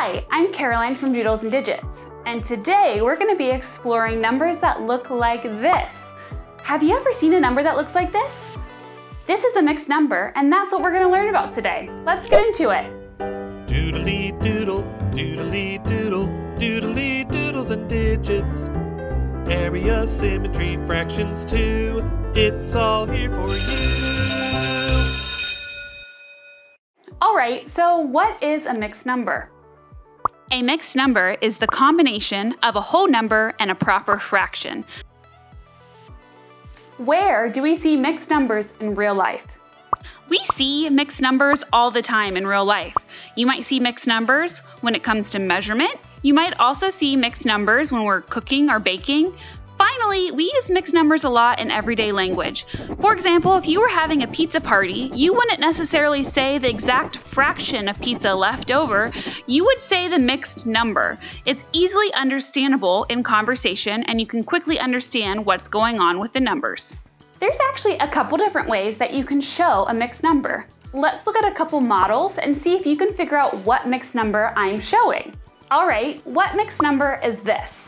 Hi, I'm Caroline from Doodles and Digits, and today we're going to be exploring numbers that look like this. Have you ever seen a number that looks like this? This is a mixed number, and that's what we're going to learn about today. Let's get into it. Doodly doodle, doodly doodle, doodly doodles and digits. Area, symmetry, fractions too. It's all here for you. Alright, so what is a mixed number? A mixed number is the combination of a whole number and a proper fraction. Where do we see mixed numbers in real life? We see mixed numbers all the time in real life. You might see mixed numbers when it comes to measurement. You might also see mixed numbers when we're cooking or baking. Finally, we use mixed numbers a lot in everyday language. For example, if you were having a pizza party, you wouldn't necessarily say the exact fraction of pizza left over, you would say the mixed number. It's easily understandable in conversation, and you can quickly understand what's going on with the numbers. There's actually a couple different ways that you can show a mixed number. Let's look at a couple models and see if you can figure out what mixed number I'm showing. Alright, what mixed number is this?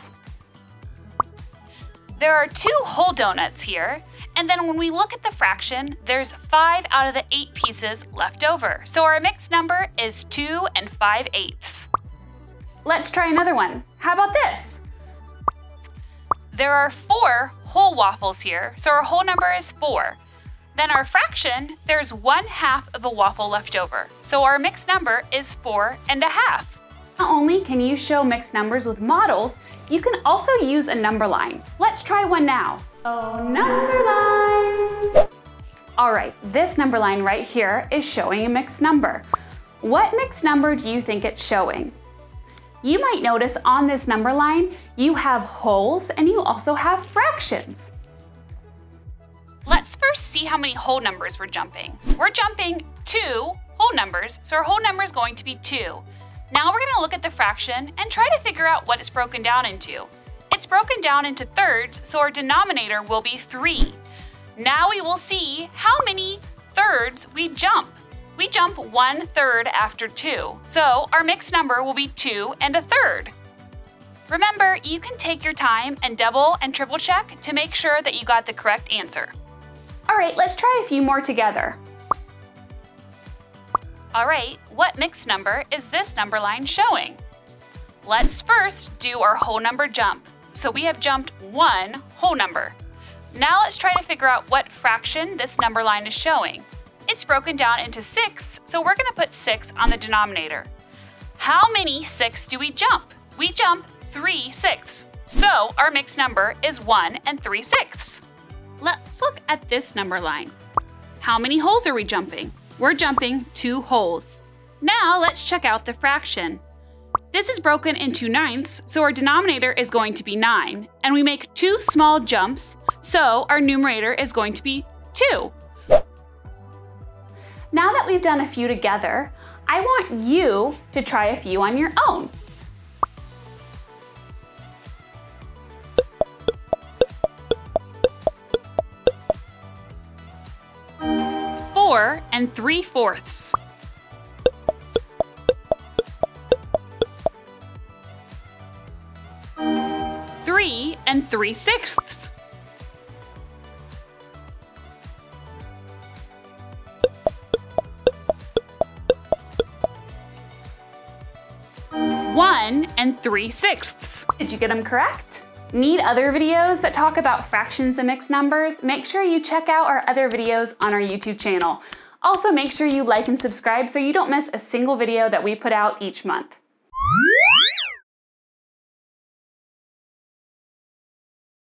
There are 2 whole donuts here, and then when we look at the fraction, there's 5 out of the 8 pieces left over. So our mixed number is 2 and 5/8. Let's try another one. How about this? There are 4 whole waffles here, so our whole number is 4. Then our fraction, there's 1/2 of a waffle left over. So our mixed number is 4 1/2. Not only can you show mixed numbers with models, you can also use a number line. Let's try one now. Oh, number line! Alright, this number line right here is showing a mixed number. What mixed number do you think it's showing? You might notice on this number line, you have wholes and you also have fractions. Let's first see how many whole numbers we're jumping. We're jumping 2 whole numbers, so our whole number is going to be 2. Now we're going to look at the fraction and try to figure out what it's broken down into. It's broken down into thirds, so our denominator will be 3. Now we will see how many thirds we jump. We jump 1/3 after 2, so our mixed number will be 2 1/3. Remember, you can take your time and double and triple check to make sure that you got the correct answer. Alright, let's try a few more together. Alright, what mixed number is this number line showing? Let's first do our whole number jump. So we have jumped 1 whole number. Now let's try to figure out what fraction this number line is showing. It's broken down into 6, so we're going to put 6 on the denominator. How many 6 do we jump? We jump 3/6. So our mixed number is 1 3/6. Let's look at this number line. How many holes are we jumping? We're jumping 2 holes. Now let's check out the fraction. This is broken into 9ths, so our denominator is going to be 9, and we make 2 small jumps, so our numerator is going to be 2. Now that we've done a few together, I want you to try a few on your own. Four 3/4. 3 3/6. 1 3/6. Did you get them correct? Need other videos that talk about fractions and mixed numbers? Make sure you check out our other videos on our YouTube channel. Also, make sure you like and subscribe so you don't miss a single video that we put out each month.